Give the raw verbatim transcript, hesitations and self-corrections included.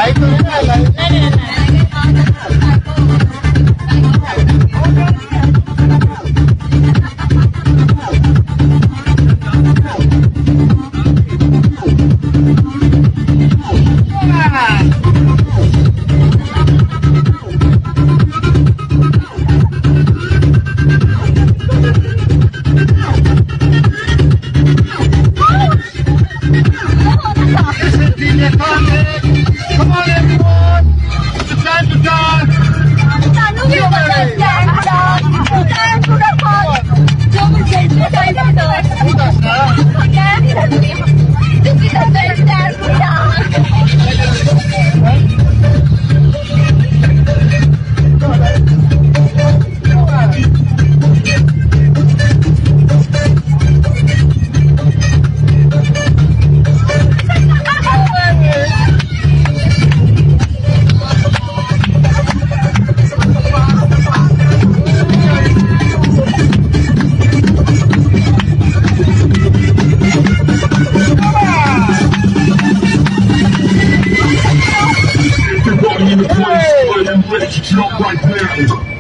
Come on, everyone! It's the time to dance! Time to dance! Time to dance! जो मुझे चाहिए तो क्या This is the best dance to Jump right there.